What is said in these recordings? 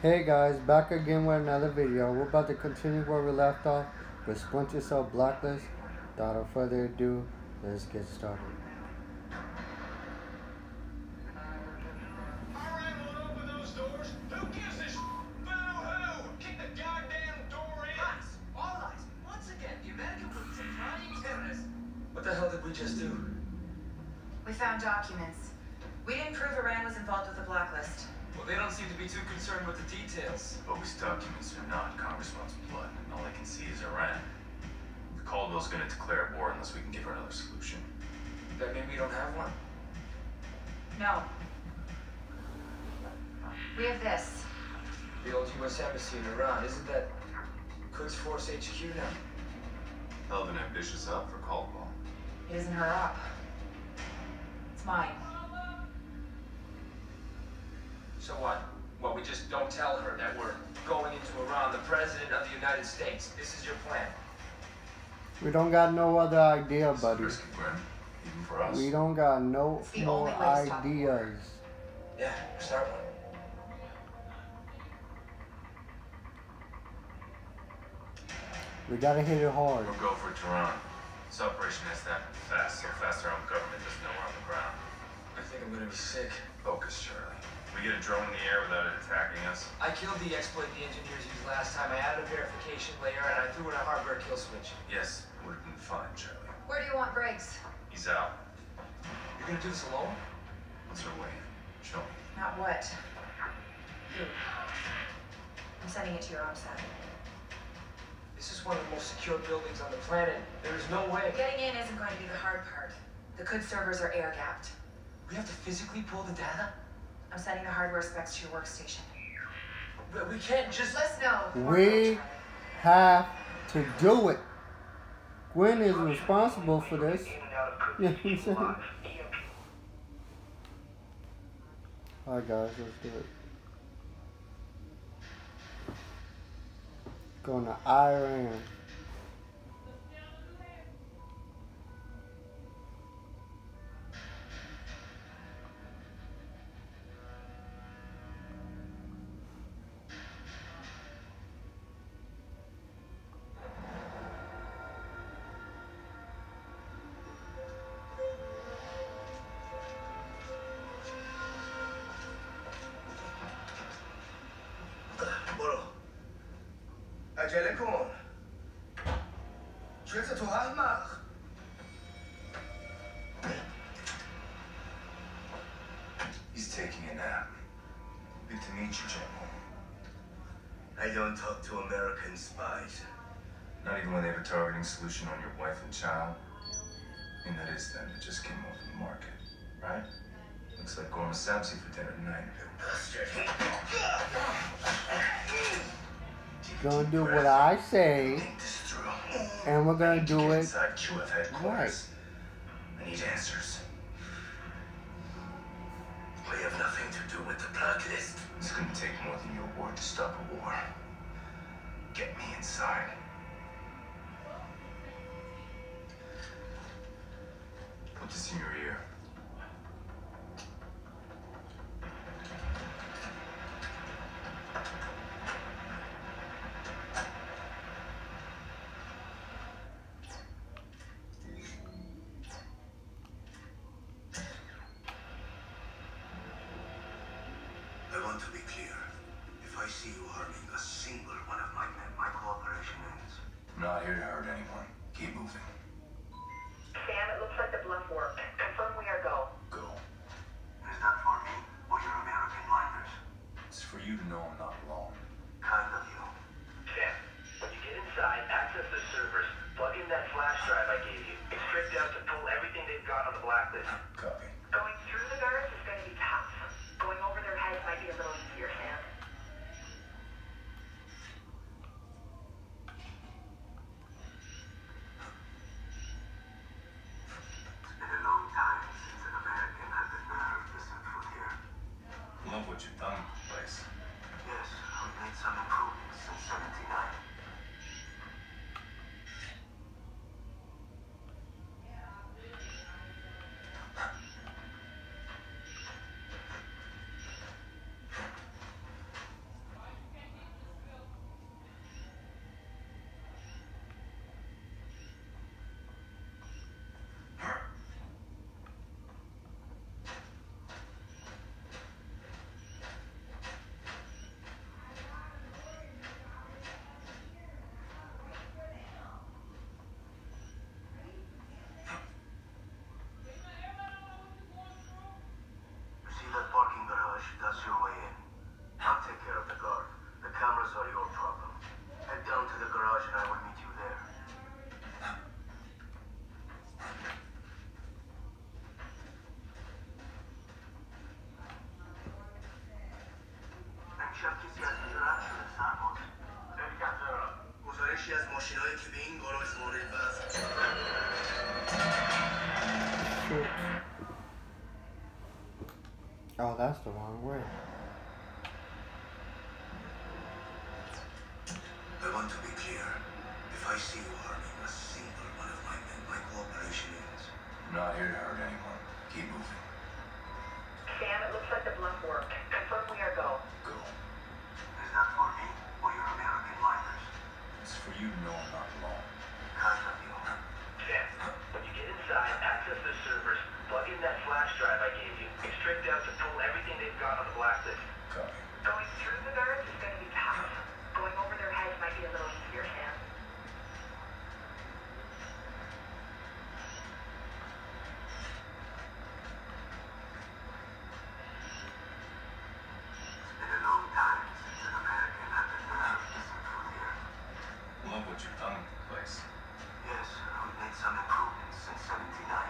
Hey guys, back again with another video. We're about to continue where we left off with Splinter Cell Blacklist. Without further ado, let's get started. Alright, well, open those doors. Who gives a boo-hoo? Kick the goddamn door in. Guys, all eyes. Once again, the American police are trying terrorists. What the hell did we just do? We found documents. We didn't prove Iran was involved with the blacklist. Well, they don't seem to be too concerned with the details. Bogus documents are not Congressman's blood, and all I can see is Iran. Caldwell's gonna declare war unless we can give her another solution. That mean we don't have one? No. We have this. The old U.S. Embassy in Iran, isn't that Quds Force HQ now? Hell of an ambitious op for Caldwell. It isn't her op. It's mine. So what? Well, we just don't tell her that we're going into Iran, the President of the United States. This is your plan. We don't got no other idea, buddy. Risky, Grim, even for us. We don't got no It's the more only way to stop the war. ideas. Yeah, start one. We gotta hit it hard. We'll go for Tehran. This operation has to happen fast, so fast our own government doesn't know we're on the ground. I think I'm gonna be sick. Focus, Charlie. We get a drone in the air without it attacking us. I killed the exploit the engineers used last time. I added a verification layer and I threw in a hardware kill switch. Yes, would have been fine, Charlie. Where do you want Briggs? He's out. You're gonna do this alone? What's her way? Show me. Not what. Who? I'm sending it to your OPSAT. This is one of the most secure buildings on the planet. There is no way. Getting in isn't going to be the hard part. The Quds servers are air-gapped. We have to physically pull the data? I'm sending the hardware specs to your workstation. But we can't just... Let's know. We have to do it. Gwen is responsible for this. Yeah, he said. Alright guys, let's do it. Going to Iran. عجله کن چرت تو احمق He's taking a nap. Good to meet you, General. I don't talk to American spies. Not even when they have a targeting solution on your wife and child. I mean, that is them. It just came off the market, right? Looks like Gorma Samsi for dinner tonight. Bastard. Gonna do what I say, Think this through. and we're gonna do Get it inside QF headquarters. I need answers. We have nothing to do with the blacklist. It's gonna take more than your word to stop a war. Get me inside. Put this in your ear. I want to be clear. If I see you harming a single one of my men, my cooperation ends. I'm not here to hurt anyone. Keep moving. Sam, it looks like the bluff worked. Confirm we are go. Go. Is that for me or your American blinders? It's for you to know I'm not alone. Kind of you. Sam, when you get inside, access the servers. Plug in that flash drive I gave you. Extract down to pull everything they've got on the blacklist. Copy. Going through the guards is going to be tough. Going over their heads might be a little easier, Sam. It's been a long time since an American had the nerve to set foot here. Love what you've done with the place. Yes, we've made some improvements since '79. گزارشی از ماشینایی که به این گاراژ وارد وصل Shoot. Oh, that's the wrong way. I want to be clear. If I see you harming a single one of my men, my cooperation ends. I'm not here to hurt anyone. Keep moving. Sam, it looks like the bluff worked. Confirm we are go. Go. Is that for me or your American miners? It's for you to know I'm not alone. Kind of you. Sam, when you get inside, access the servers. Plug in that flash drive I gave you. Extract out to pull everything they've got on the blacklist. Copy. Going through the guards is going to be tough. Going over their heads might be a little easier, Sam. It's been a long time since an American had the nerve to set foot here. Love what you've done with the place. Yes, we've made some improvements since '79.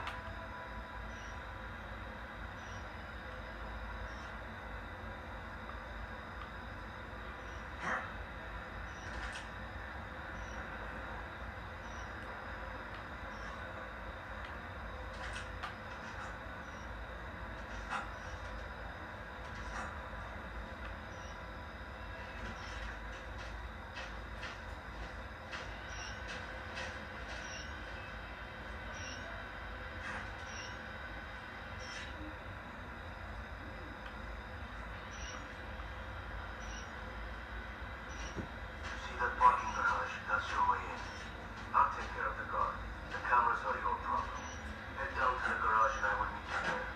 See that parking garage? That's your way in. I'll take care of the guard. The cameras are your problem. Head down to the garage and I will meet you there.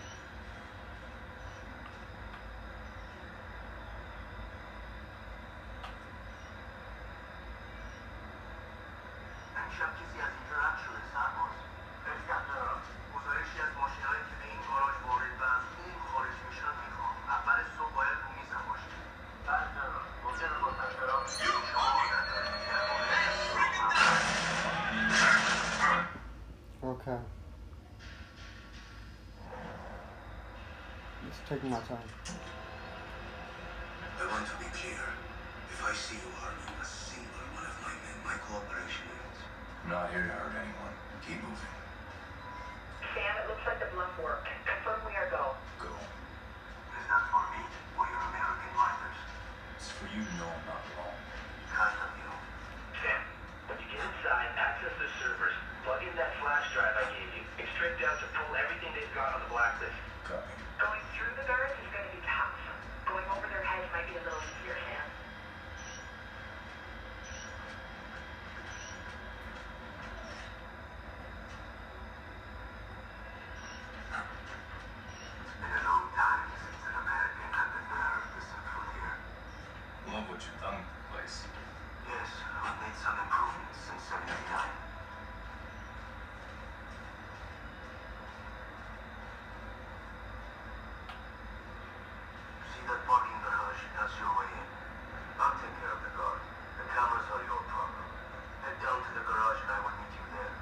امشب کسی از اینجا رد شده سرباز. احتیاط دارم. گزارشی از ماشینایی که به این گاراژ وارد وصل این خارج میشن میخوام. اول صبح باید رو میزم باشی. بله جناب. ممکنه با تشکرات شما Okay. Let's take my time. I want to be clear. If I see you harming a single one of my men, my cooperation ends. I'm not here to hurt anyone. Keep moving. Sam, it looks like the bluff worked. Confirm we are go. Go. Is that for me or your American miners? It's for you to know I'm not alone. Kind of you. Sam, when you get inside, access the servers. Plug in that flash drive I gave you. Extract out to pull everything they've got on the blacklist. Copy. Going through the guards is going to be tough. Going over their heads might be a little easier, Sam. It's been a long time since an American had the nerve to set foot here. Love what you've done with the place. Yes, we've made some improvements since '79. See that parking garage? That's your way in. I'll take care of the guard. The cameras are your problem. Head down to the garage and I will meet you there.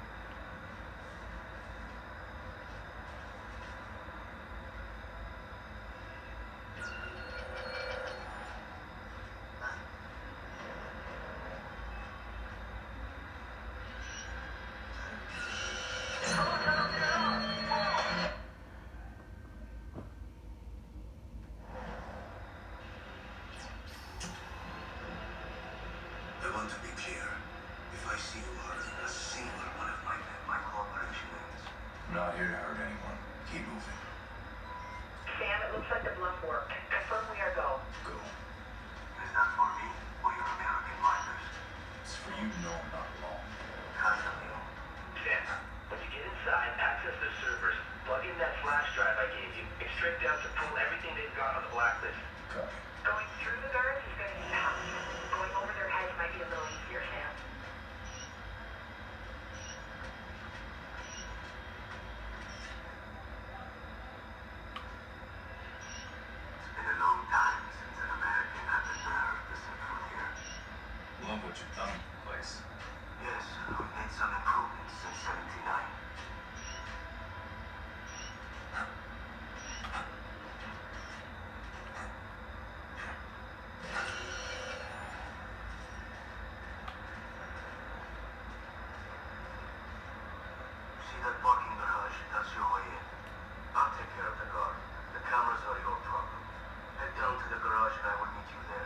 I want to be clear. If I see you harming a single one of my men, my cooperation ends. I'm not here to hurt anyone. Keep moving. Sam, it looks like the bluff worked. Confirm we are go. Go. Is that for me or your American miners? It's for you to know I'm not alone. Kind of you. Sam, when you get inside, access the servers. Plug in that flash drive I gave you. Extract out to pull everything they've got on the blacklist. Copy. Going through the guards is going to be tough. Going over their heads might be a little easier, Sam. It's been a long time since an American had the nerve to set foot here. Love what you've done with the place. Yes, we've made some improvements since '79. that parking garage. That's your way in. I'll take care of the guard. The cameras are your problem. Head down to the garage and I will meet you there.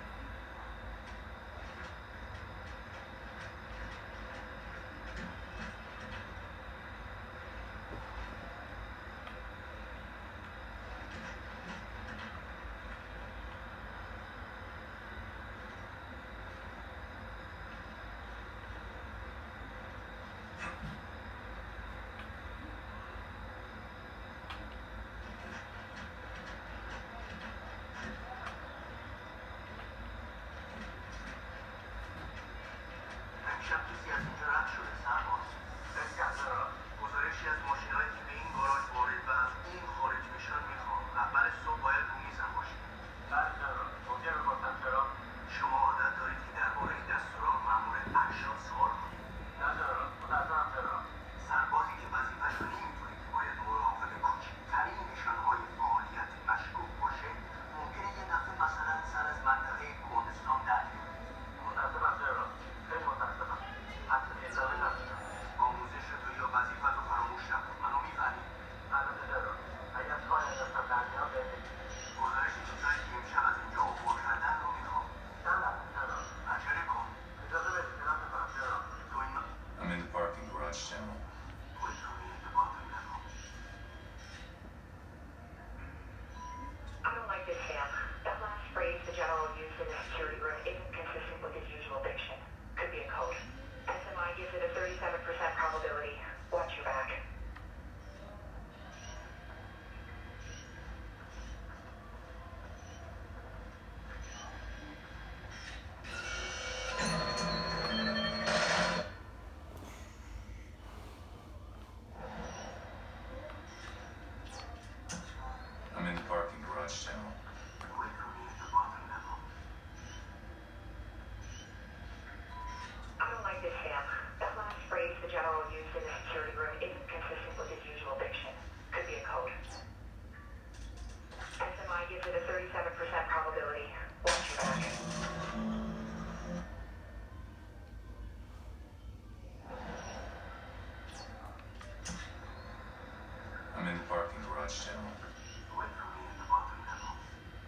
امشب کسی از اینجا رد شده سرباز. اسکندر گزارشی از ماشینایی که به این گاراژ وارد و از اون خارج میشن میخوام. اول صبح باید رو میزم باشید. بله جنرال. ممکنه بپرسم چرا؟ شما عادت دارید که درباره دستورات مأمور ارشاد سوال کنید. نه جنرال. متأسفم چرا؟ سربازی که وظیفه‌ش رو نمی‌دونه که باید مراقب کوچکترین نشانهای فعالیت مشکوک باشه، ممکنه یه دفعه مثلا سر از منطقه کردستان در بیاره. متأسفم جنرال. خیلی متأسفم. حتی اجازه نداشتم. آموزش تو یا وظیفت رو فراموش نکن. منو می‌فهمی؟ البته جنرال. اگر کاری دستم در میاد بهم بگید. گزارش چیزایی که امشب از اینجا عبور کردن رو میخوام. جنرال. عجله کن. اجازه بدید برم بفرم جنرال. تو این I'm in the parking garage, General. خودت رو می ارتباطی نکن. I don't like this, Sam. That last phrase the general used in the security room isn't consistent with his usual diction. Could be a code. SMI gives it a 37% probability. Watch your back. I'm in the parking garage, General. خودت رو می ارتباطی نکن. I don't like this, Sam. That last phrase the general used in the security room isn't consistent with his usual diction. Could be a code. SMI gives it a 37% probability. Watch your back. I'm in the parking garage, General. خودت رو می ارتباطی نکن.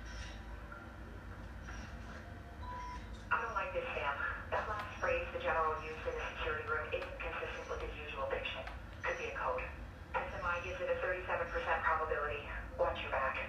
I don't like this, Sam. That last phrase the general used in the security room isn't consistent with his usual diction. Could be a code. SMI gives it a 37% probability. Watch your back.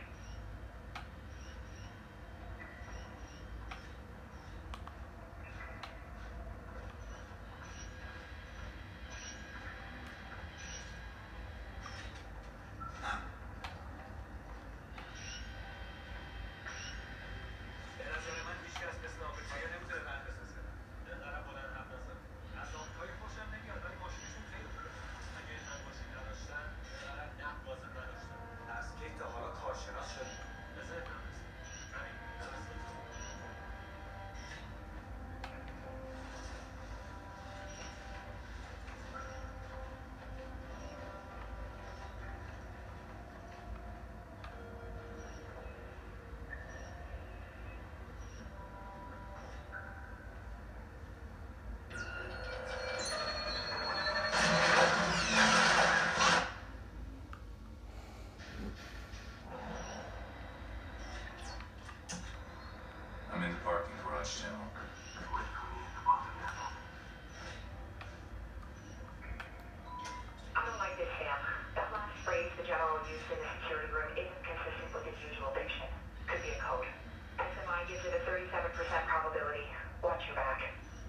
به نظر من هیچکس مثل آمریکایی‌ها نمی‌تونه بند بسازه. اینقدر بلند حرف نزن. از آمریکایی خوشم نمیاد ولی ماشینشون خیلی خوبه. اگه اینقدر ماشین نداشتن، اینقدر نقد لازم نداشتن. از کی تا حالا کارشناس شدی؟ به ذهنم رسید. همین. I'm in the parking garage, General. خودت رو می ارتباطی نکن. I don't like this, Sam. That last phrase the general used in the security room isn't consistent with his usual diction. Could be a code. SMI gives it a 37% probability. Watch your back.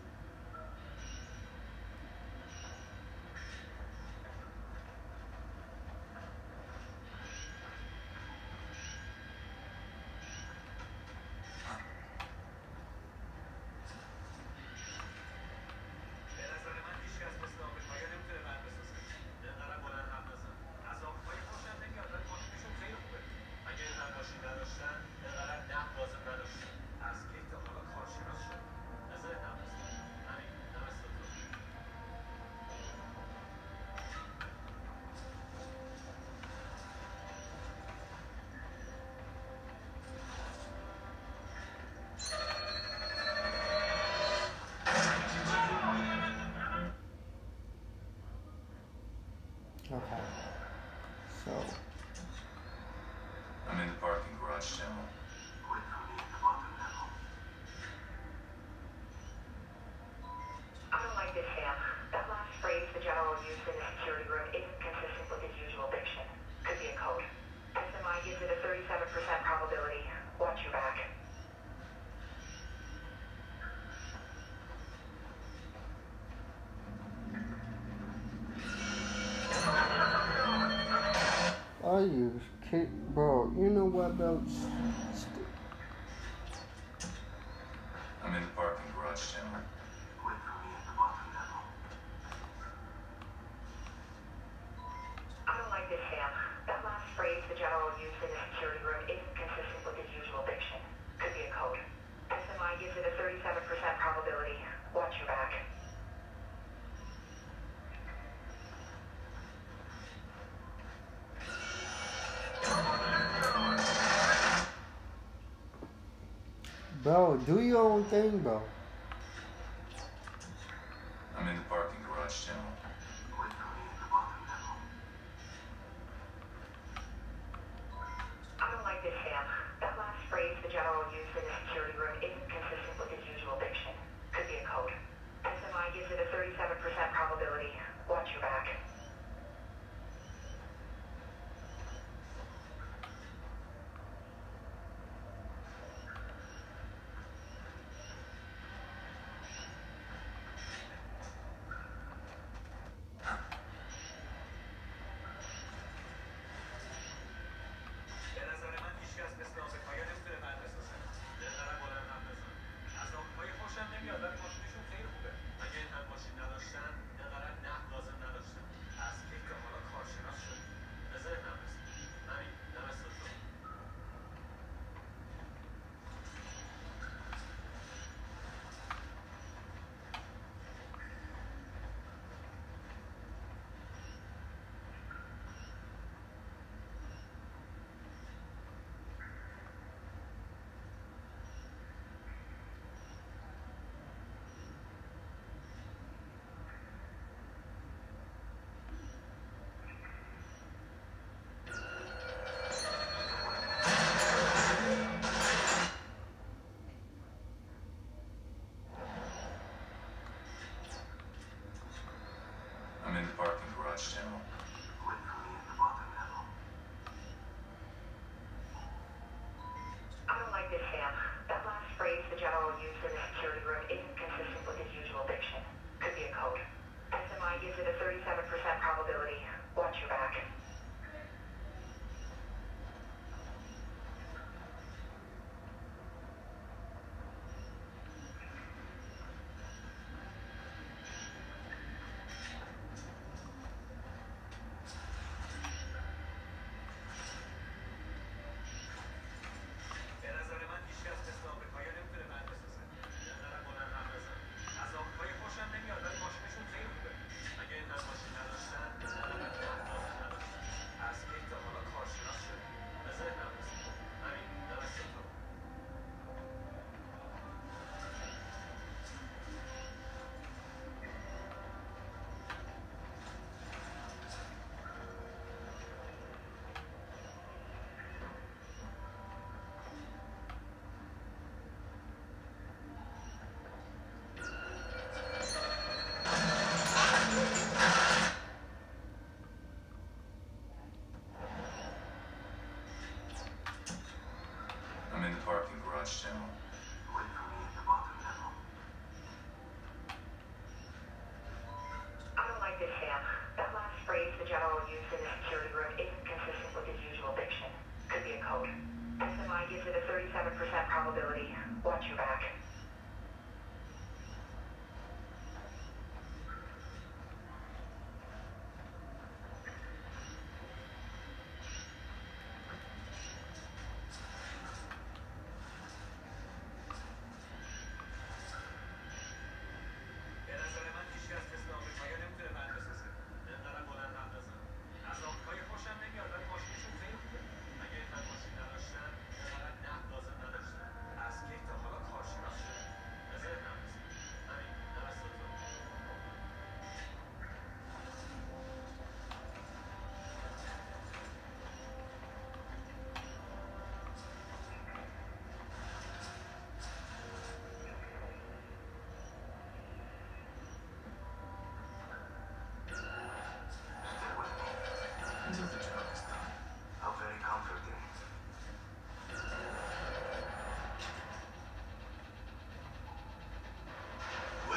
به نظر من هیچکس مثل آمریکایی‌ها نمی‌تونه بند بسازه. اینقدر بلند حرف نزن. از آمریکایی خوشم نمیاد ولی Okay. So, I'm in the parking garage, General. Wait for me at the bottom level. I don't like this, Sam. That last phrase the general used in the security room isn't consistent with his usual diction. Could be a code. SMI gives it a 37% probability. Watch your back. are you kid, bro? You know what, bro? I'm in the parking garage, General. Wait for me at the bottom level. I don't like this, Sam. That last phrase the general used in the security room isn't consistent with his usual diction. Could be a code. SMI gives it a 37% probability. Watch your back. Bro, do your own thing, bro. I'm in the parking garage, General. Wait for me at the bottom level. I don't like this, Sam. That last phrase the general used in the security room isn't consistent with his usual diction. Could be a code. SMI gives it a 37% probability. Watch your back.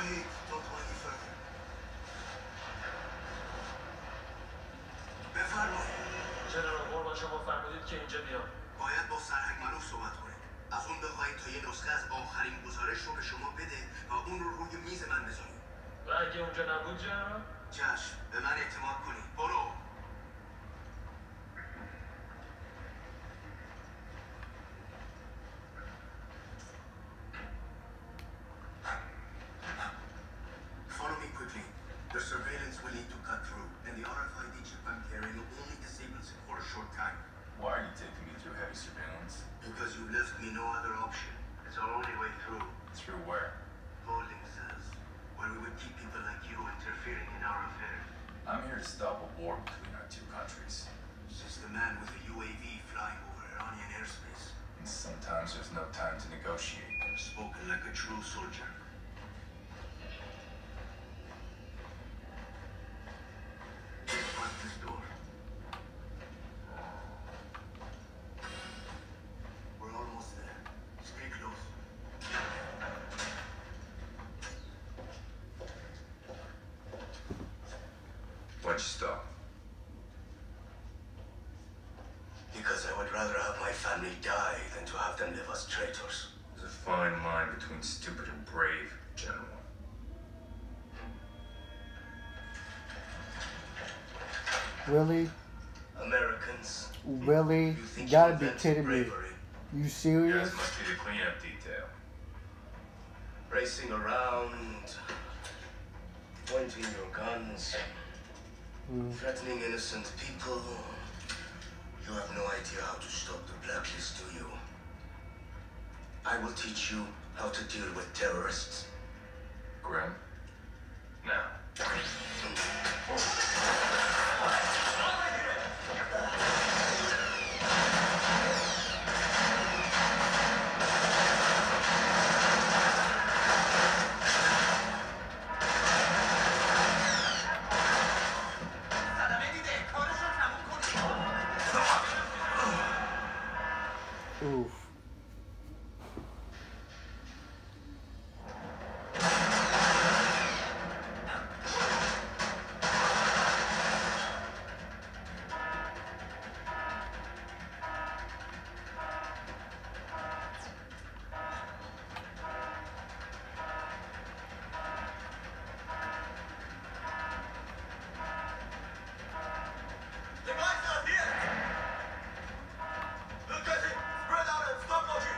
Wait, don't go any further. بفرمایید. جنرال قربان شما فرمودید که اینجا بیام. باید با سرهنگ معروف صحبت کنید. از اون بخواید تا یه نسخه از آخرین گزارش رو به شما بده و اون رو روی میز من بذارید. و اگه اونجا نبود جنرال؟ چشم، به من اعتماد کنید. برو. Follow me quickly. The surveillance will need to cut through, and the RFID chip I'm carrying only disables it for a short time. Why are you taking me through heavy surveillance? Because you left me no other option. It's our only way through. Through where? Holding cells, where we would keep people like you interfering in our affairs. I'm here to stop a war between our two countries. Since the man with the UAV flying over Iranian airspace. And sometimes there's no time to negotiate. Spoken like a true soldier. What's this door? We're almost there. Stay close. Why'd you stop? Because I would rather have my family die than to have them live as traitors. There's a fine line between stupid and brave, General. Really? Americans. Really? You think You gotta you be invented kidding me. bravery? You You serious? guys must be the cleanup detail. Racing around, pointing your guns, threatening innocent people. You have no idea how to stop the blacklist, do you? I will teach you how to deal with terrorists. Grim? Now. Oof. The guys are here! Look at it! Spread out and stop watching!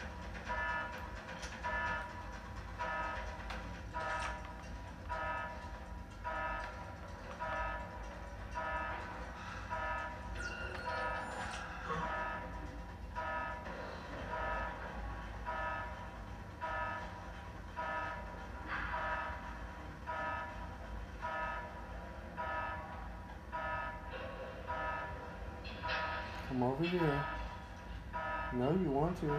Come over here. No, you want to.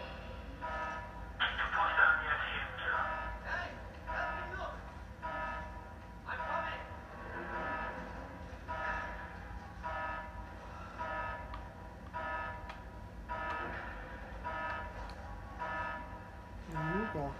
There you go.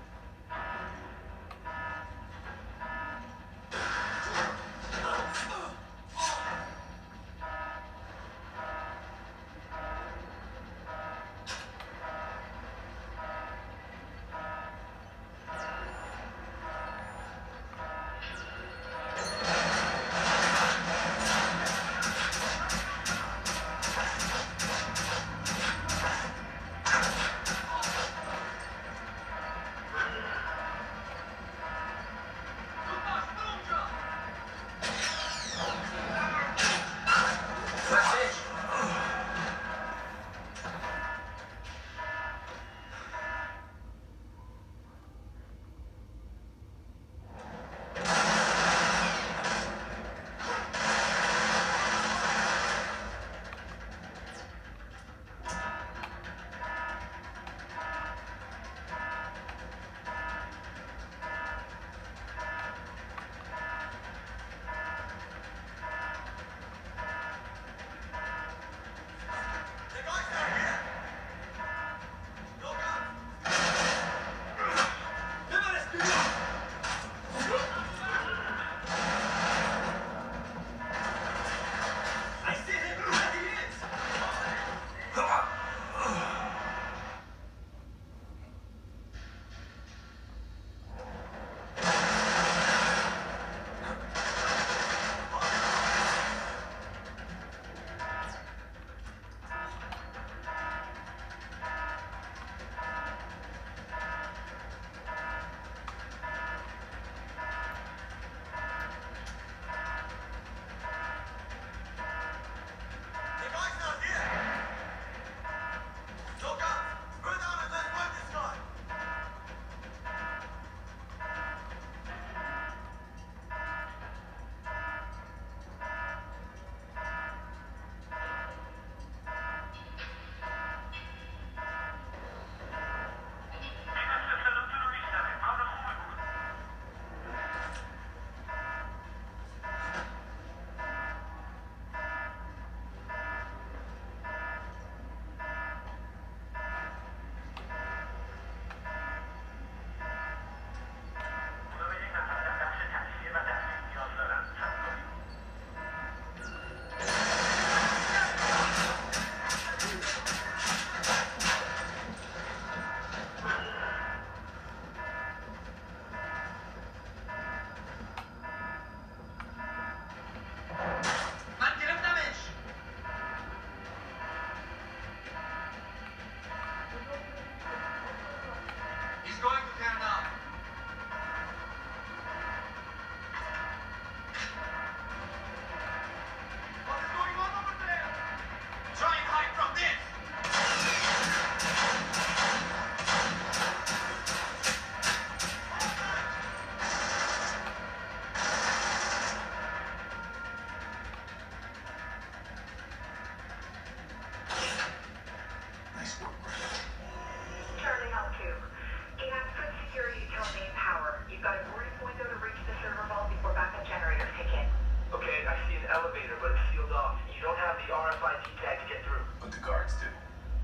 put security to kill main power. You've got a brief window to reach the server vault before backup generators kick in. Okay, I see an elevator, but it's sealed off. You don't have the RFID tag to get through. But the guards do.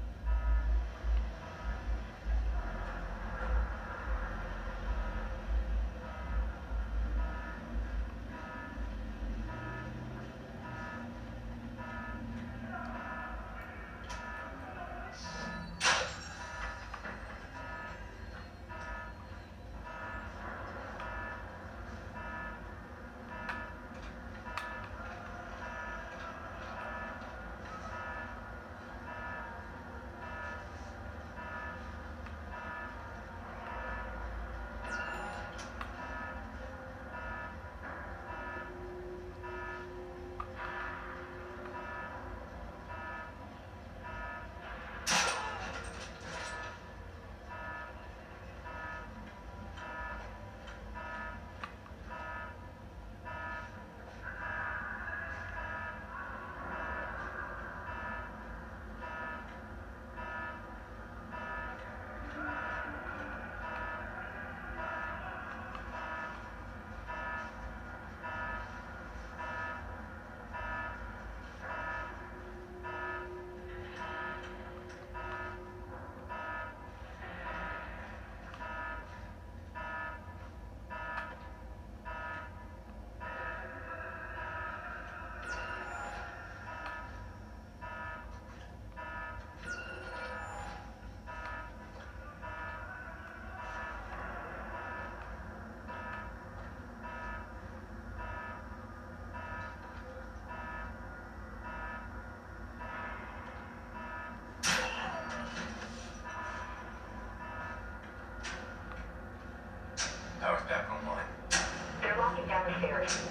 Power's back online. They're locking down the stairs.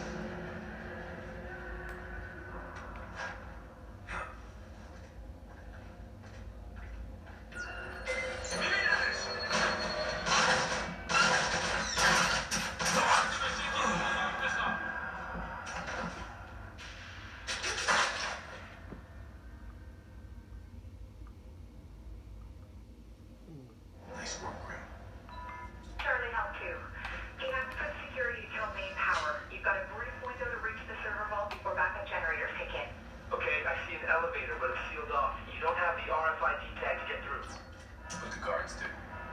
Nice work, Grim. Charlie Help 2. You have to put security to kill main power. You've got a brief window to reach the server vault before backup generators kick in. Okay, I see an elevator, but it's sealed off. You don't have the RFID tag to get through. But the guards do.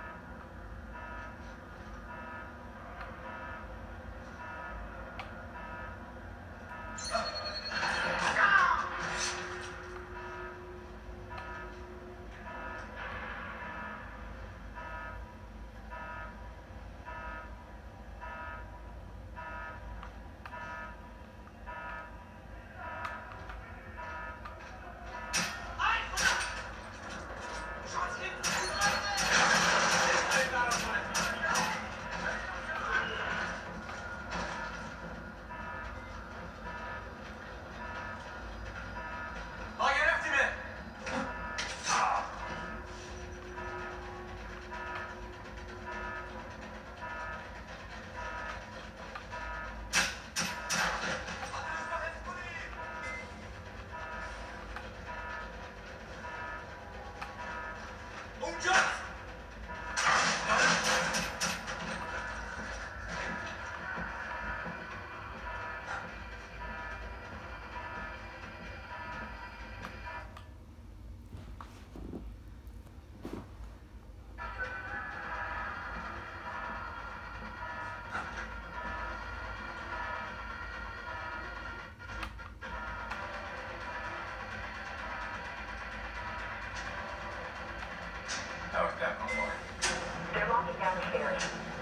Power's back online. They're locking down the stairs.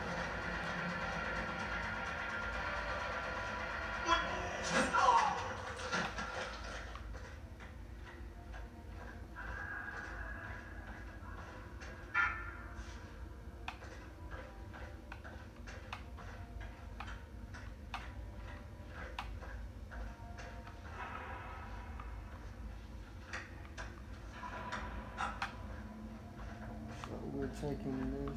So we're taking this.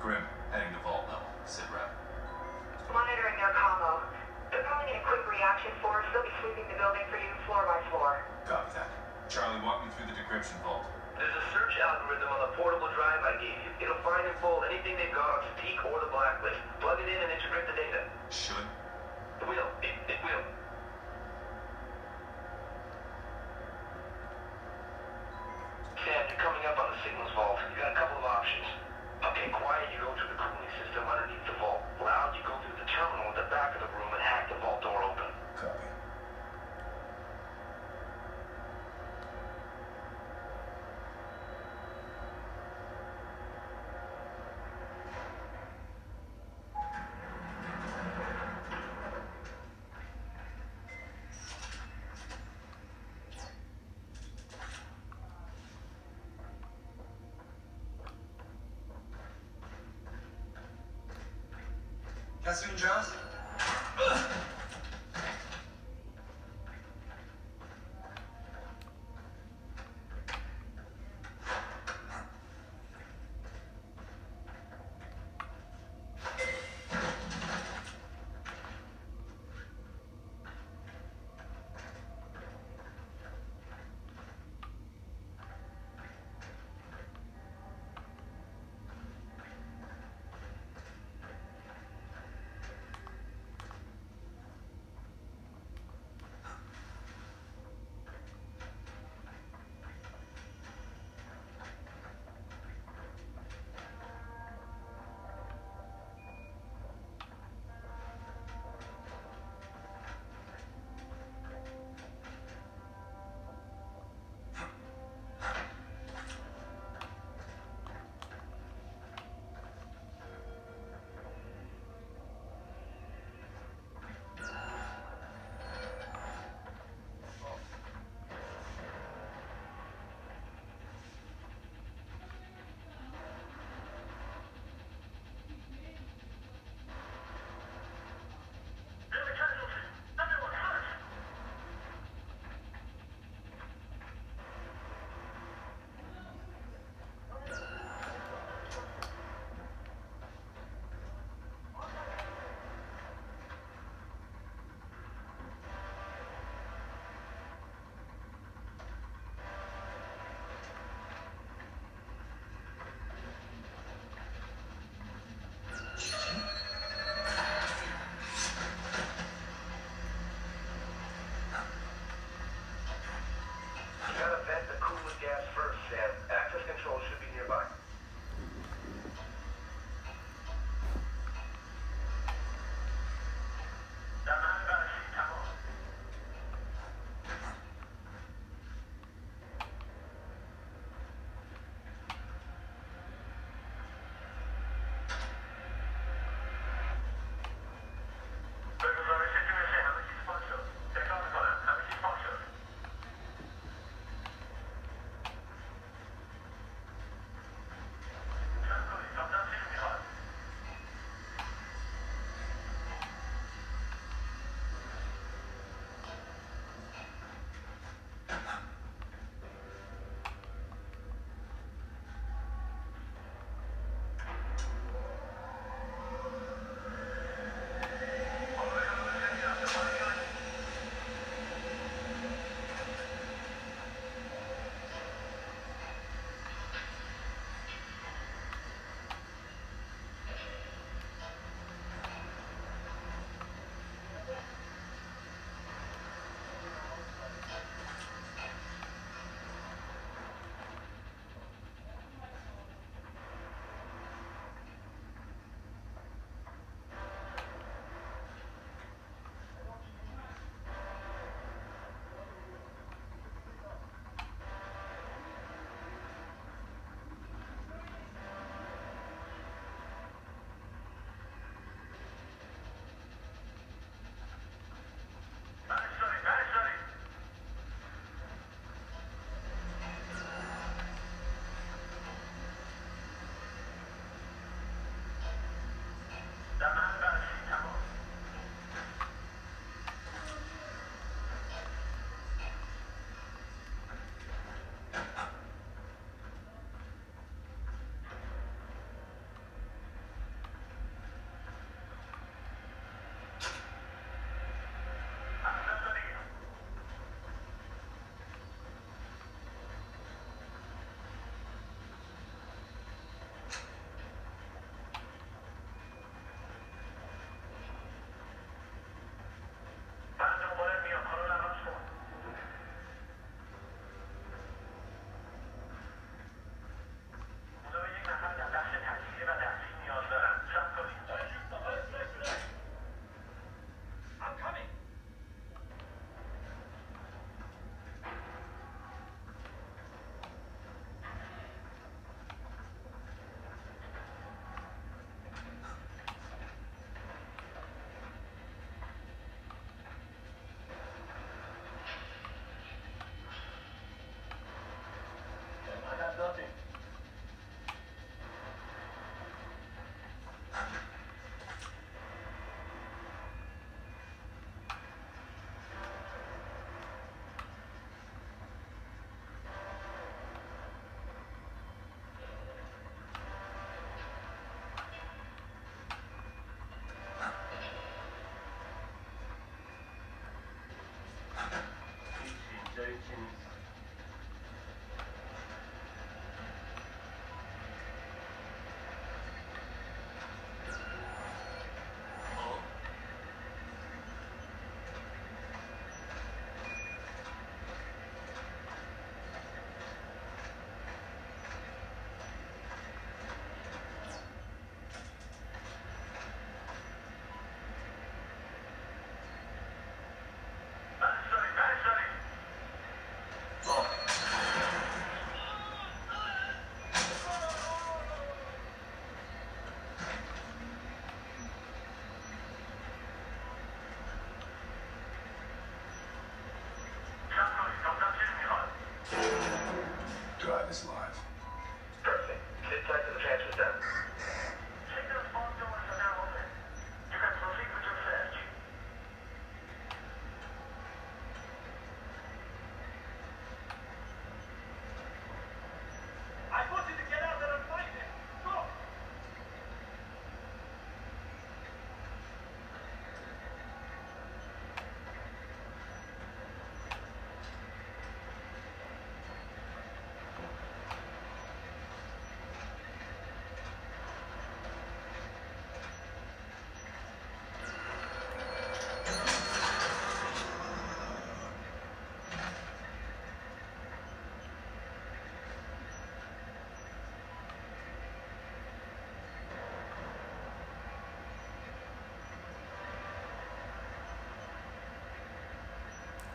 Grim, heading to vault level. Sit rep. Monitoring their combo. They're calling in a quick reaction force. They'll be sweeping the building for you floor by floor. Copy that. Charlie, walk me through the decryption vault. There's a search algorithm on the portable drive I gave you. It'll find and pull anything they've got on Sadiq or the blacklist. Plug it in and integrate the data. Should? It will. It will. Sam, you're coming up on the signals vault. You got a couple of options. Okay, quiet, you go through the cooling system underneath the vault. Loud, you go through the terminal at the back of the room and hack the vault door open. Copy. Catherine Jones?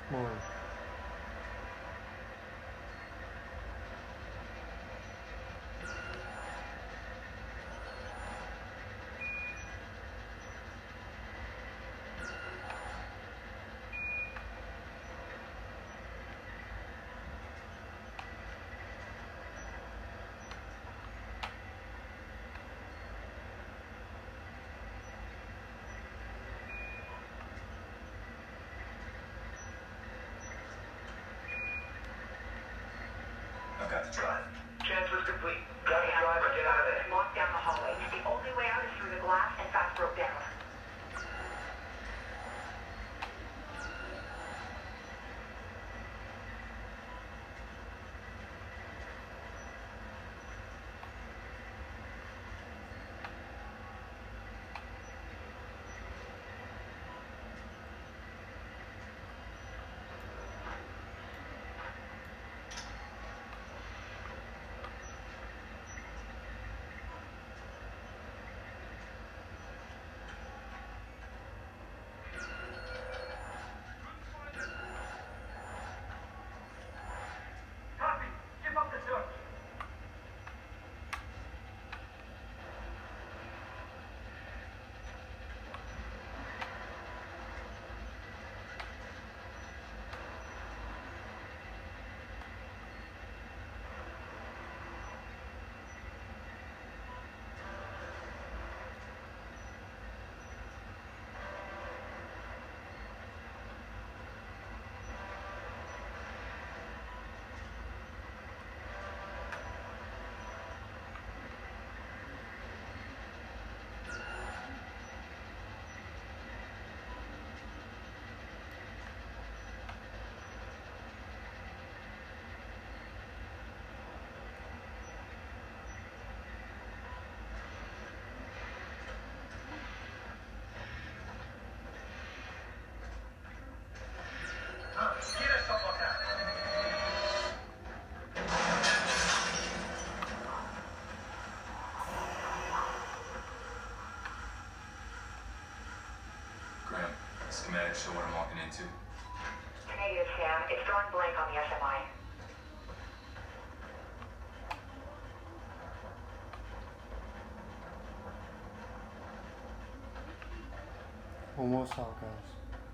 More. I've got the drive. Transfer's complete. Got the driver, get out of there. Walk down the hallway. The only way out is through the glass and fast broke down. Copy. Give up the search. Graham, schematics show what I'm walking into. Negative, Sam. It's drawing blank on the SMI. Almost out, guys.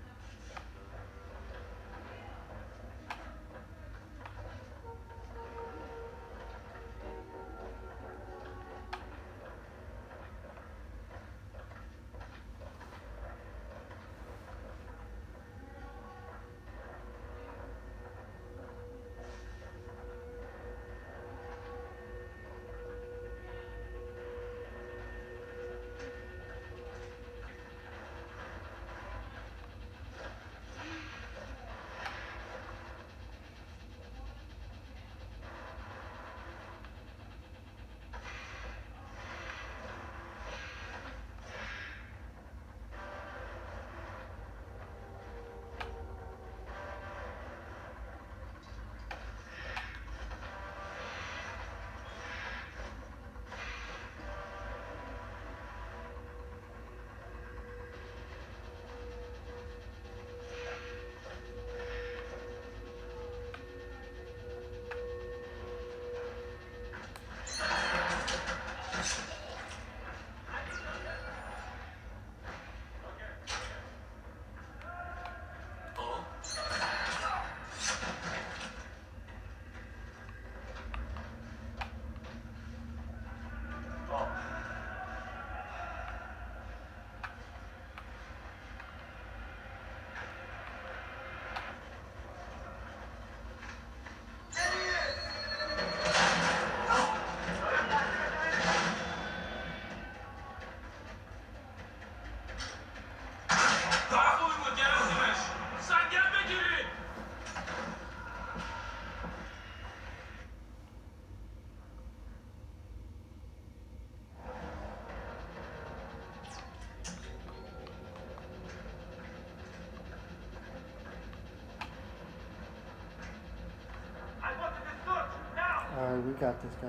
Alright, we got this, guys.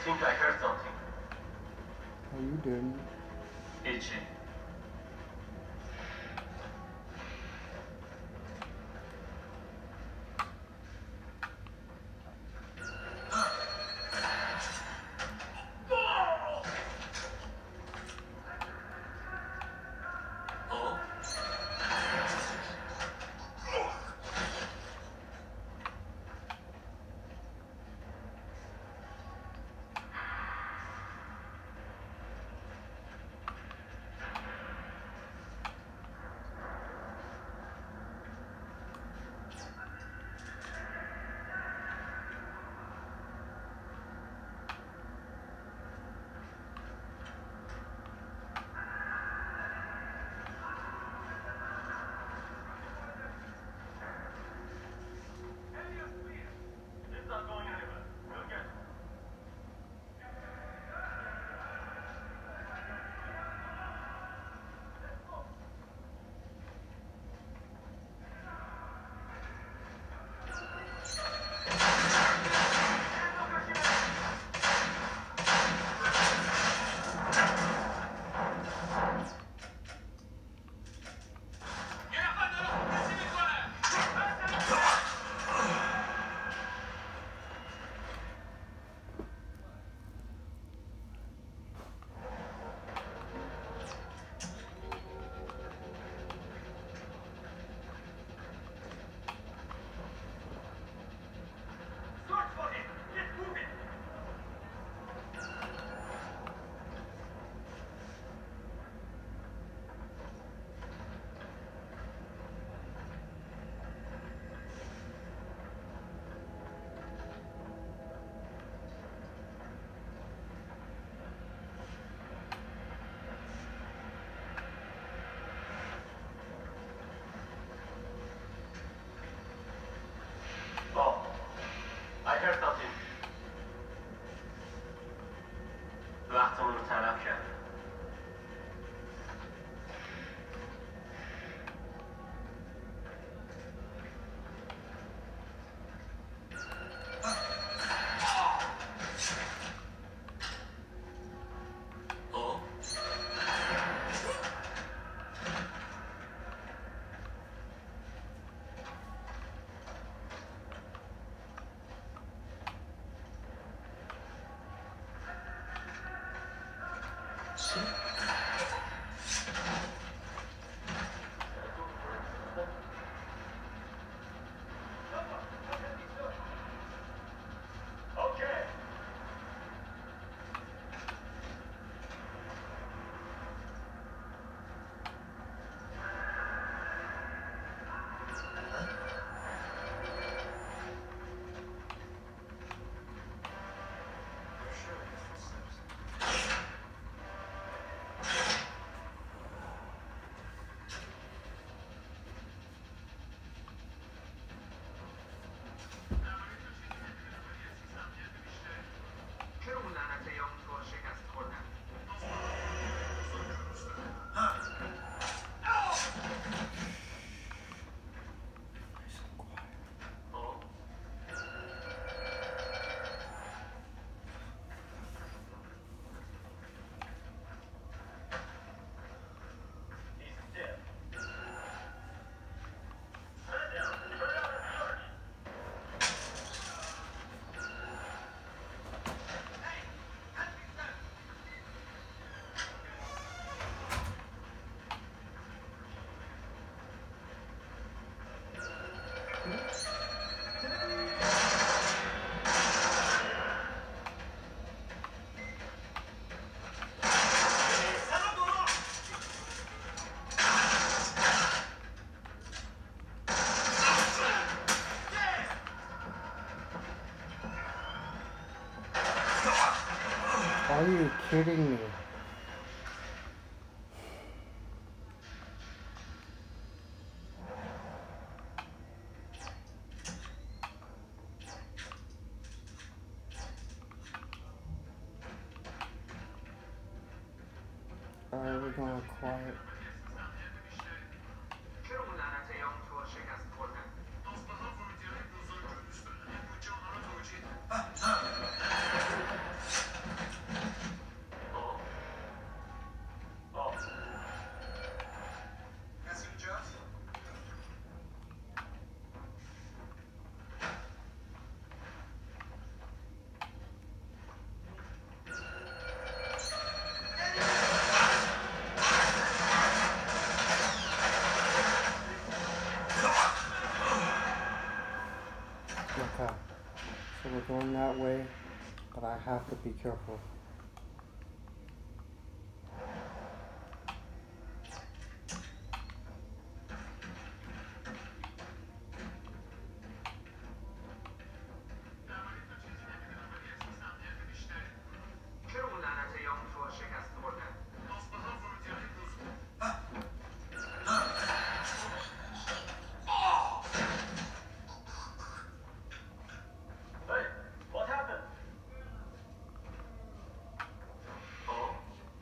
think I heard something. Oh, you didn't. Itchy. Oh, I heard something. وقتمون رو تلف کرد. Are you kidding me? Alright, we're going quiet. I have to be careful. چرا اون لعنت یاموتو شکست خوردن؟ Hey, what happened? Oh.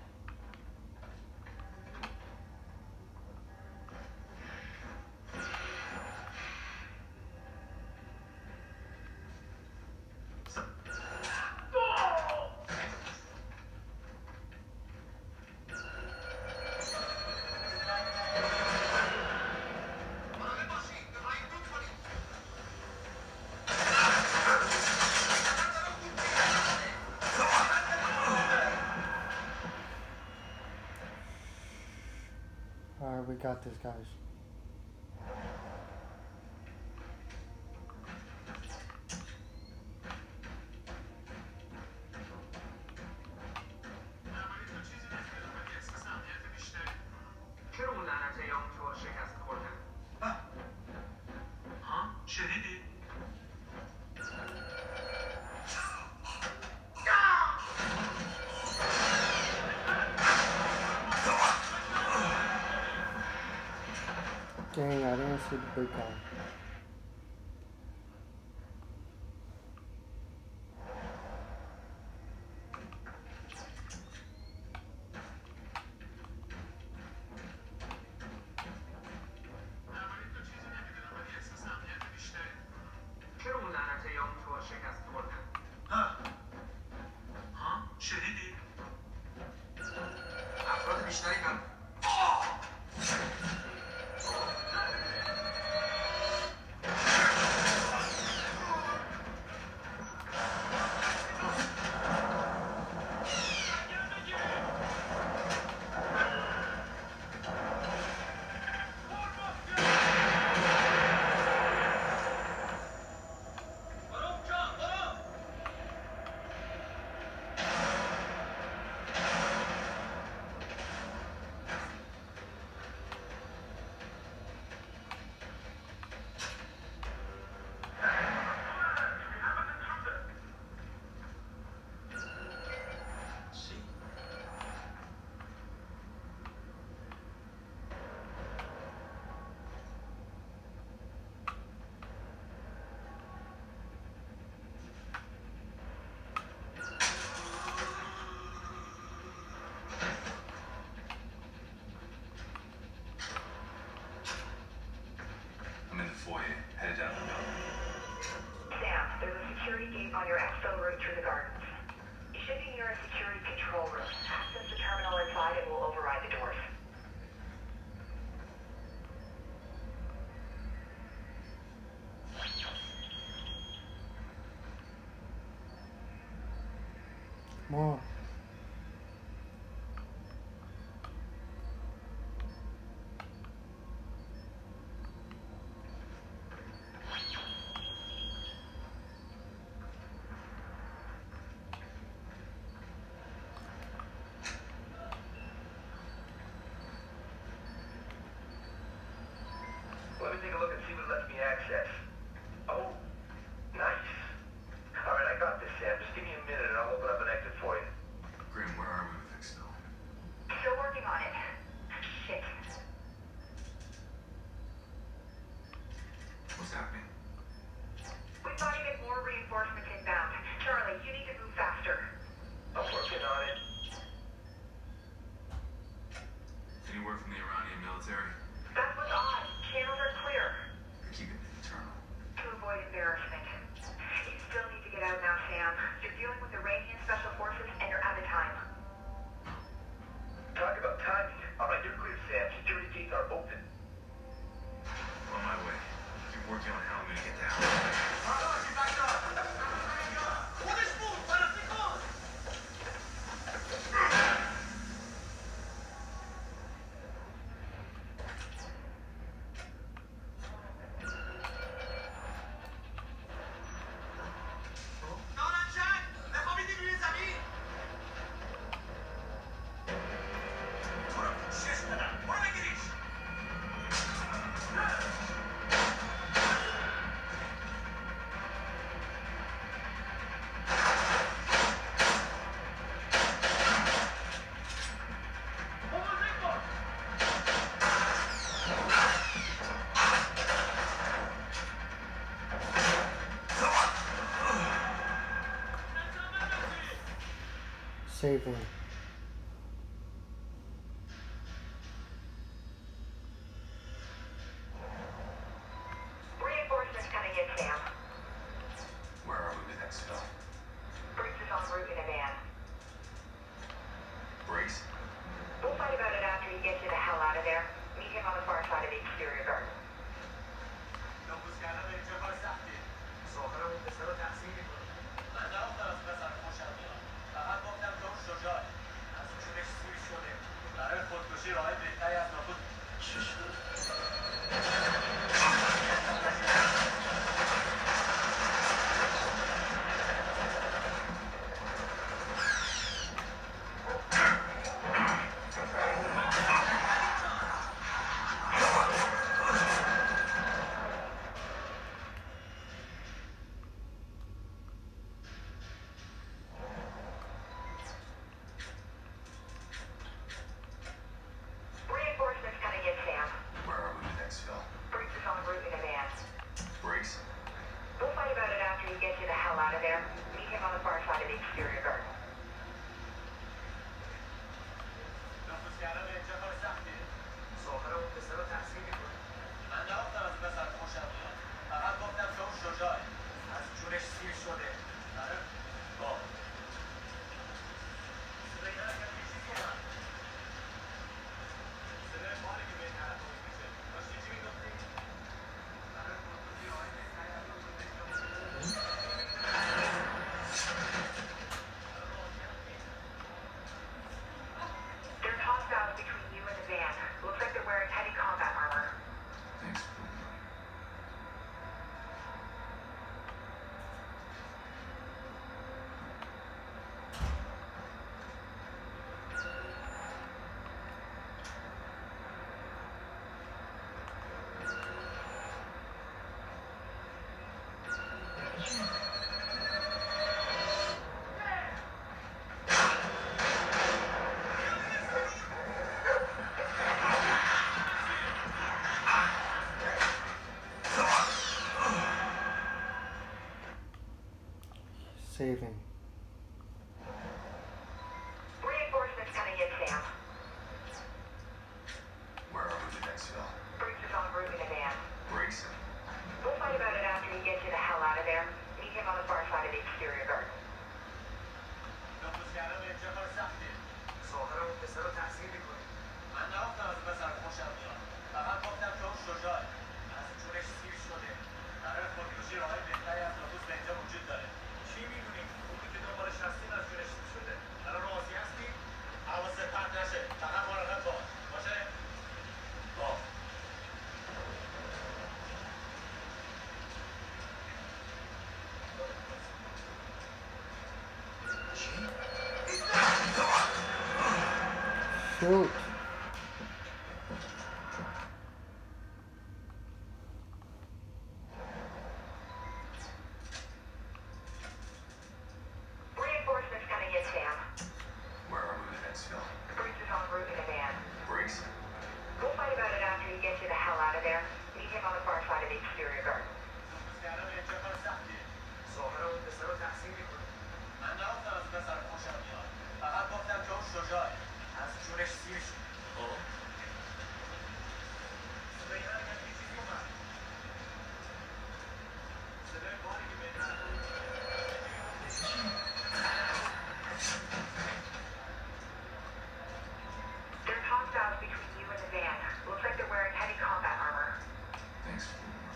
Alright, we got this, guys. چرا اون لعنت یاموتو شکست خوردن؟ ها؟ شنیدی؟ Dang, I didn't see the big guy. چرا اون لعنت یاموتو شکست خوردن؟ ها؟ شنیدی؟ افراد بیشتری هم I'm in the foyer, headed down the building. Sam, there's a security gate on your exfil route through the gardens. You should be near a security control room. Access the terminal inside and we'll override the doors. Come on. Let me take a look and see what lets me access. Oh, nice. All right, I got this, Sam. Just give me a minute and I'll open up an exit for you. Grim, where are we with Excel? Still working on it. Shit. What's happening? We've got to get more reinforcements inbound. Charlie, you need to move faster. I'm working on it. Any word from the Iranian military? That's what's odd. Channels are clear. Keep it internal. To avoid embarrassment. You still need to get out now, Sam. You're dealing with Iranian special forces and you're out of time. Talk about timing. All right, you're clear, Sam. Security gates are open. On my way. Keep working on how I'm gonna get down. Saving. Reinforcements coming in, Sam. Where are we with Exfil? Briggs is en route in a van. Briggs? We'll fight about it after he gets you the hell out of there. Meet him on the far side of the exterior garden. نفوذ کردن به اینجا کار سختیه. ساخر اون پسر رو تحصیل میکنه. من نگفتم از پسر خوشم میاد. فقط گفتم که اون شجاعه. از جونش سیر شده. برای خودکشی راه بهتری از نفوذ. چی شد؟ Reinforcements coming in, Sam. Where are we with Exfil? Briggs is en route in a van. Briggs? We'll fight about it after he gets you the hell out of there. Meet him on the far side of the exterior garden. نفوذ کردن به اینجا کار سختیه. ساخر اون پسر رو تحصیل میکنه. من نگفتم از پسر خوشم میاد. فقط گفتم که اون شجاعه. از جونش سیر شده. برای صدای نرکن که چیزی هست. صدای باری که به این طرف روز میشه. داشتی چی میگفتی؟ برای خودکشی راه بهتری از نفوذ به اینجا There's hostiles between you and the van. Looks like they're wearing heavy combat armor. Thanks for the money. Saving. Reinforcements coming in, Sam. Where are we with Exfil? Briggs is en route in a van. Briggs? We'll fight about it after he gets you the hell out of there. Meet him on the far side of the exterior garden. نفوذ کردن به اینجا کار سختیه. ساخر اون پسر رو تحصیل میکنه. من نگفتم از پسر خوشم میاد. فقط گفتم که اون شجاعه. از جونش سیر شده. برای خودکشی راه بهتری از نفوذ به اینجا وجود داره. چی میدونی؟ اونی که دنبالش هستیم از جونش سیر شده. الان راضی هستی؟ حواست پرت نشه. فقط مراقب باش. باشه؟ باش. Shoot. Reinforcements coming in, Sam. Where are we with Exfil? Briggs is en route in a van. Briggs? We'll fight about it after he gets you the hell out of there. Meet him on the far side of the exterior garden. نفوذ کردن به اینجا کار سختیه. ساخر اون پسر رو تحصیل میکنه. من نگفتم از پسر خوشم میاد. فقط گفتم که اون شجاعه. از جونش سیر شد. صدای نرکن که چیزی اومد. صدای باری که به این طرف روز میشه. There's hostiles between you and the van. Looks like they're wearing heavy combat armor. Thanks for the money.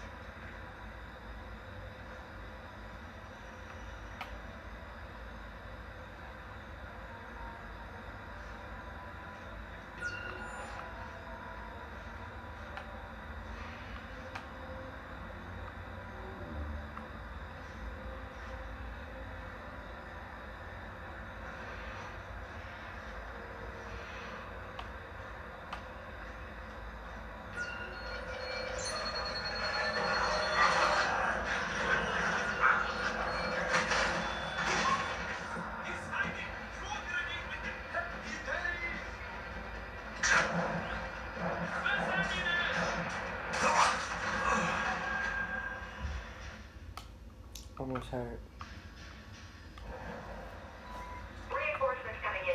Almost had it. Reinforcements coming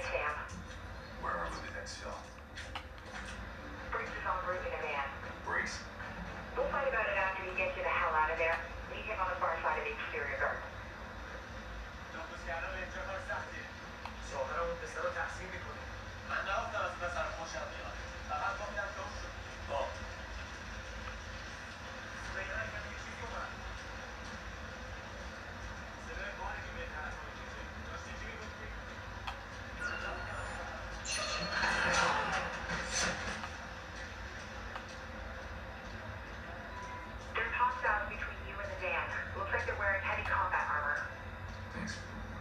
exfil. Briggs is en route in a van. Briggs? We'll fight about it after he gets you the hell out of there. Meet him on the far side of the exterior garden. ظاهرا اون پسر رو تحسین میکنه. من نگفتم از پسر خوشم میاد. فقط گفتم که اون شد. خب. صدای رنگم یه چیزی اومد. صدای باری که به طرف رو میکشه. داشتی چی میگفتی؟ There's hostiles between you and the van. Looks like they're wearing heavy combat armor. Thanks for the warning.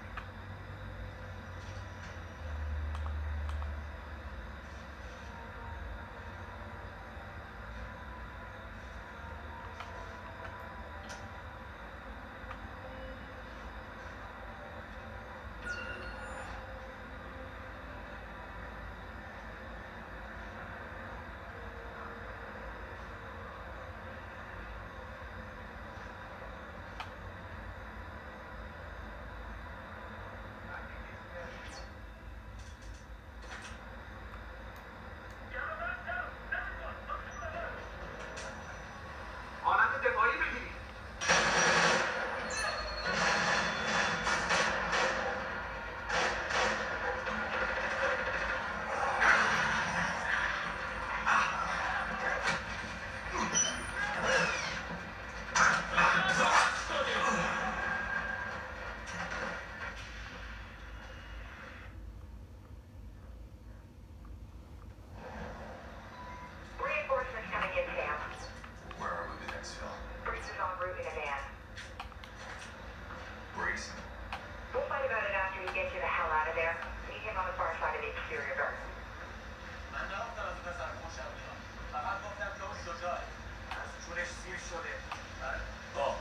حالت دفاعی بگیرید. Reinforcements coming in, Sam. Where are we with exfil? Briggs is en route in a van. Briggs? We'll fight about it after he gets you the hell out of there. Meet him on the far side of the exterior garden. من نگفتم از پسر خوشم میاد. فقط گفتم که اون شجاعه. از جونش سیر شده. بله. خب.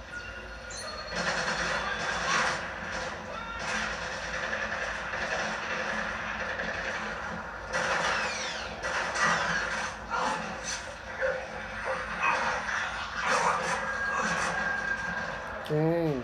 Dang.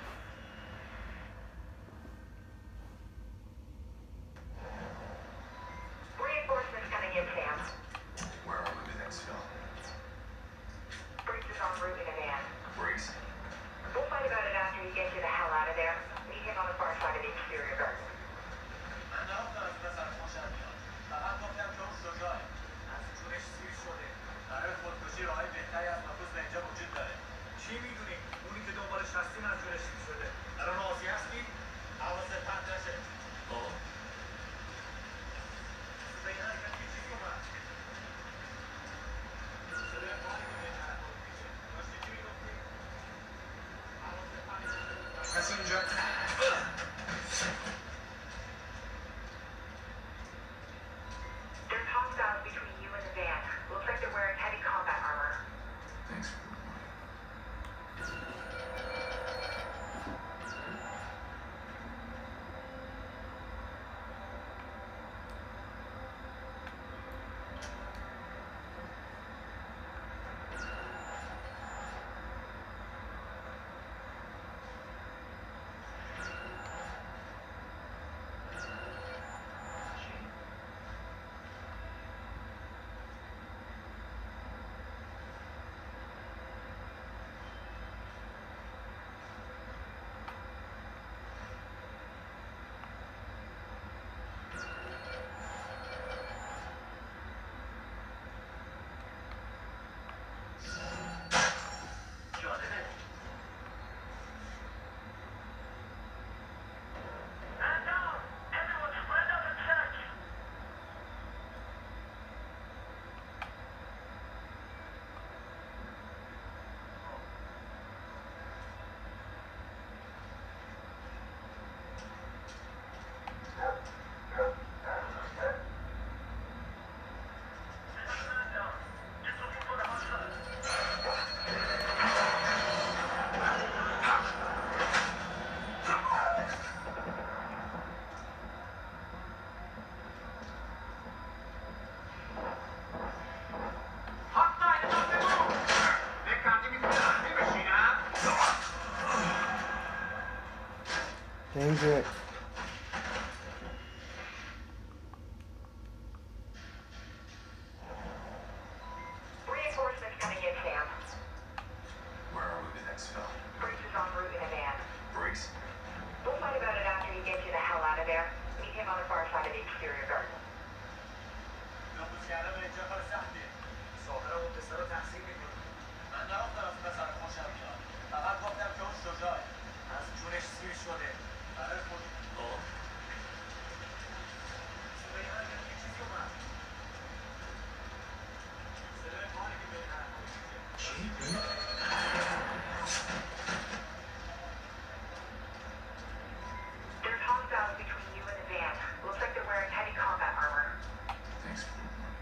Reinforcements coming in, Sam. Where are we with exfil? Briggs is en route in a van. Briggs? We'll fight about it after he gets you the hell out of there. Meet him on the far side of the exterior garden. من نگفتم از پسر خوشم میاد. فقط گفتم که اون شجاعه. از جونش سیر شده. برای خودکشی راهی بهتری از نفوذ به اینجا وجود داره. چی میدونی؟ اونی که دنبالش هستیم از جونش سیر شده. الان راضی هستی؟ حواست پرت نشه. خب. صدای رنگم یه چیزی اومد. صدای باری که به طرف رو میکشه. داشتی چی میگفتی؟ حواست پرت نشه. پس اینجا There's hostiles between you and the van. Looks like they're wearing heavy combat armor. Thanks for the warning. Danger. جبل سهلی ظاهرا اون پسر رو تحصیل میکنه من نگفتم از پسر خوشم میاد فقط گفتم که اون شجاعه از جونش سیر شده برای خود صدای من یه چیزی اومد صدای باری که بین حرفا میشه There's hostiles between you and the van. Looks like they're wearing heavy combat armor. Thanks for the warning.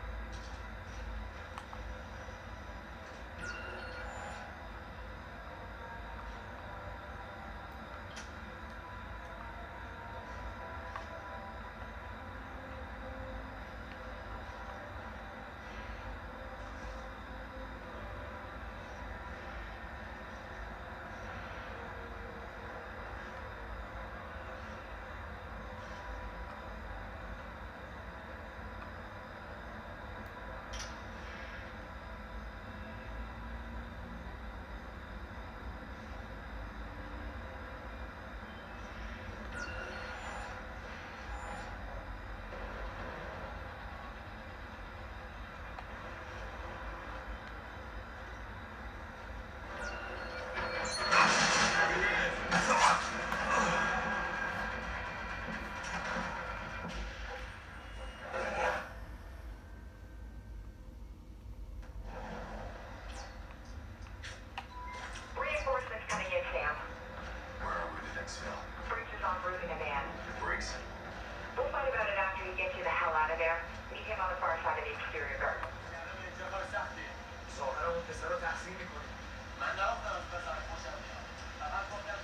Reinforcements coming in, Sam. Where are we to exfil? Briggs is en route in a van. Briggs? We'll fight about it after he gets you the hell out of there. Meet him on the far side of the exterior guard. جبل سهلی ظاهرا اون پسر رو تحصیل میکنه من نگفتم از پسر خوشم میاد فقط گفتم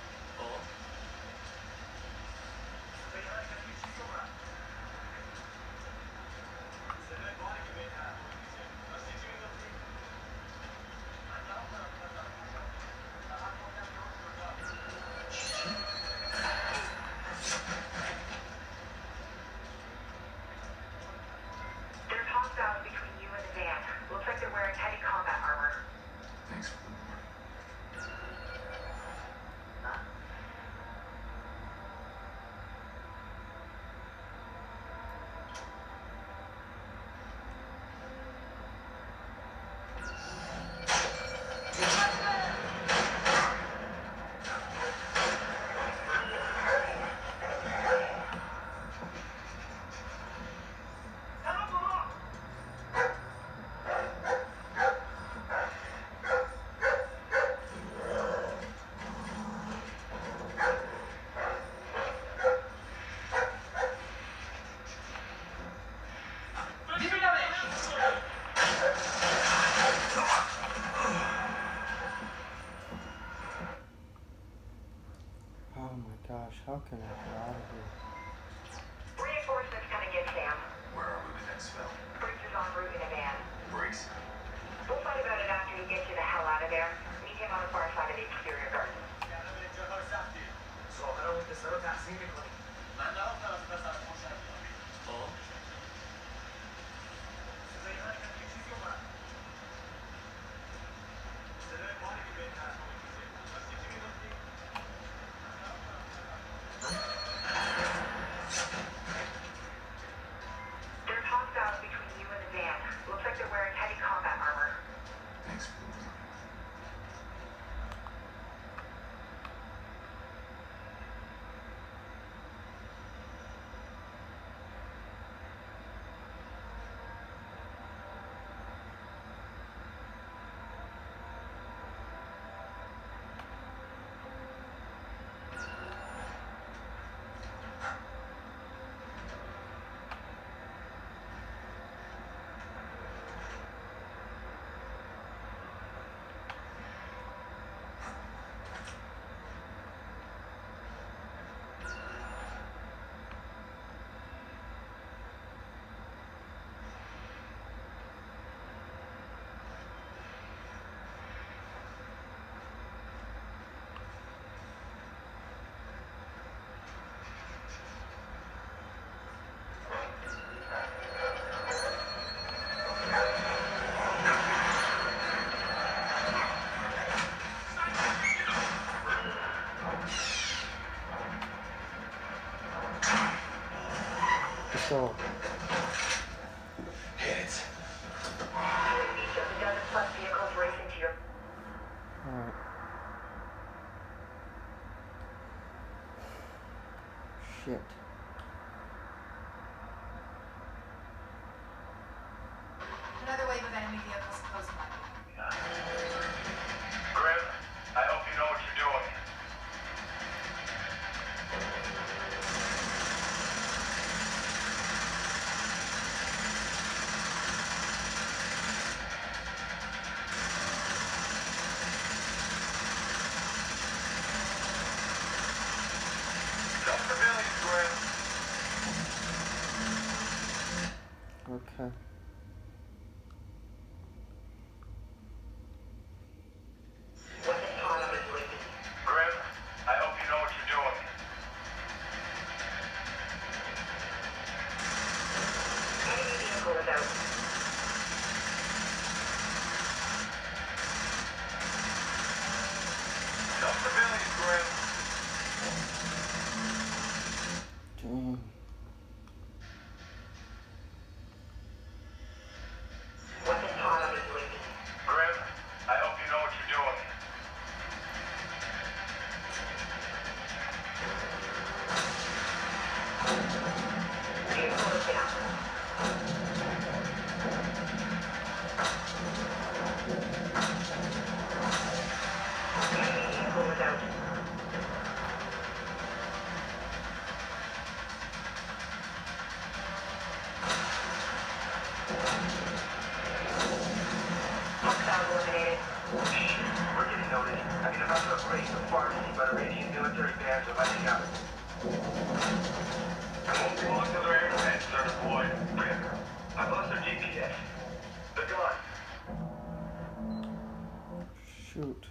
صدای من یه چیزی اومد صدای باری که بین حرفا میشه راستی چی میگفتی من نگفتم از پسر خوشم میاد فقط گفتم که اون شجاعه There's hostiles between you and the van. Looks like they're wearing heavy combat armor. Thanks for the warning. Oh my gosh, how can I get out of here? Reinforcements coming in, Sam. Where are we to exfil? Briggs is en route in a van. Briggs? We'll fight about it after he gets you the hell out of there. Meet him on the far side of the exterior guard. جبل سهلی ظاهرا اون پسر رو تحصیل میکنه من نگفتم از پسر خوشم میاد صدای من یه چیزی اومد صدای باری که بین حرفا میشه راستی چی میگفتی There's hostiles between you and the van. Looks like they're wearing heavy combat armor. Thanks for the warning. Okay. Weapon pod on UAV. Grim, I hope you know what you're doing. Enemy vehicle is out. No civilians, Grim. Damn. Weapon pod on UAV. Grim, I hope you know what you're doing. Vehicle is down. Enemy vehicle is out. Hostile eliminated. We're getting noticed. I mean, about to upgrade the pharmacy, but Iranian military bands are letting out. Won't be long till their air defenses are deployed. Grim, I lost their GPS. They're gone. Shoot.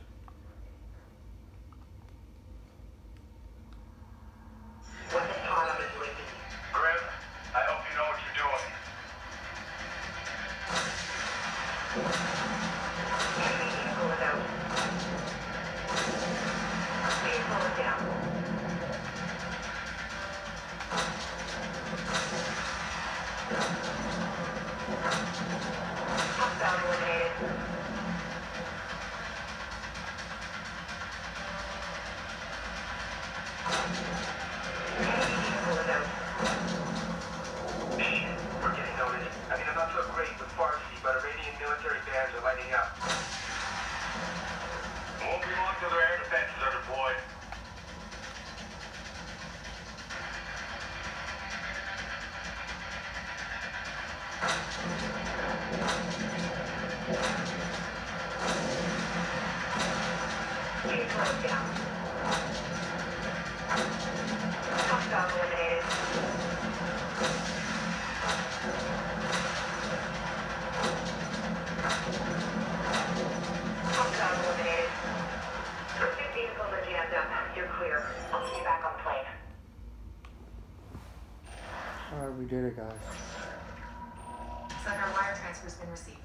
Weapon pod on UAV. Grim, I hope you know what you're doing. Enemy vehicle is out. Vehicle is down. Hostile eliminated. Enemy vehicle is out. We're getting noticed. I mean, about to upgrade the pharmacy, but Iranian military bands are lighting up. Won't be long till their air defenses are deployed. Vehicle is down. Hostile eliminated. Hostile eliminated. Pursuit vehicles are jammed up. You're clear. I'll see you back on the plane. Alright, we did it, guys. Looks like our wire transfer's been received.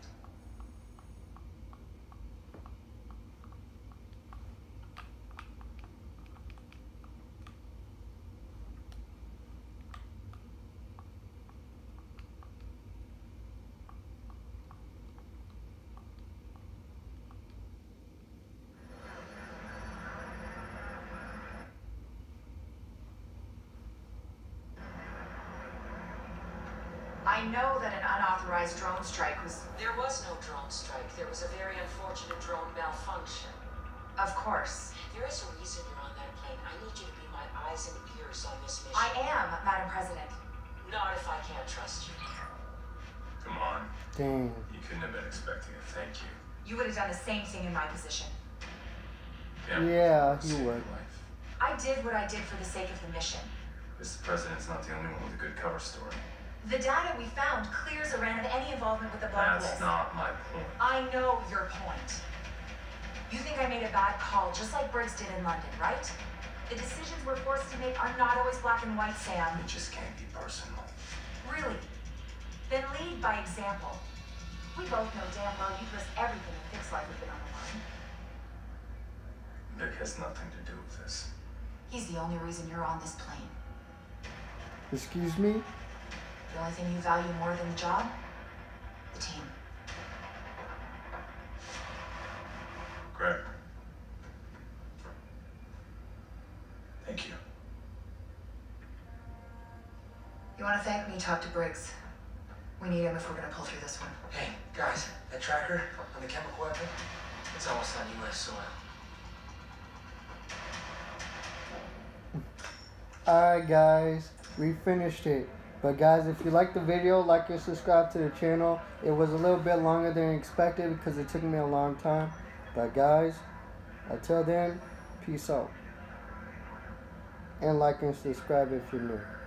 I know that an unauthorized drone strike was... There was no drone strike. There was a very unfortunate drone malfunction. Of course. There is a reason you're on that plane. I need you to be my eyes and ears on this mission. I am, Madam President. Not if I can't trust you. Come on. Dang. You couldn't have been expecting a thank you. You would have done the same thing in my position. Yeah, you Saved would. life. I did what I did for the sake of the mission. This president's not the only one with a good cover story. The data we found clears Iran of any involvement with the That's blacklist. not my point. I know your point. You think I made a bad call, just like Briggs did in London, right? The decisions we're forced to make are not always black and white, Sam. It just can't be personal. Really? Then lead by example. We both know damn well you'd risk everything to fix life with it on the line. Vic has nothing to do with this. He's the only reason you're on this plane. Excuse me? The only thing you value more than the job? The team. Greg. Thank you. You want to thank me, talk to Briggs. We need him if we're going to pull through this one. Hey, guys, that tracker on the chemical weapon, it's almost on U.S. soil. Alright guys, we finished it. But guys, if you liked the video, like and subscribe to the channel. It was a little bit longer than expected because it took me a long time. But guys, until then, peace out. And like and subscribe if you're new.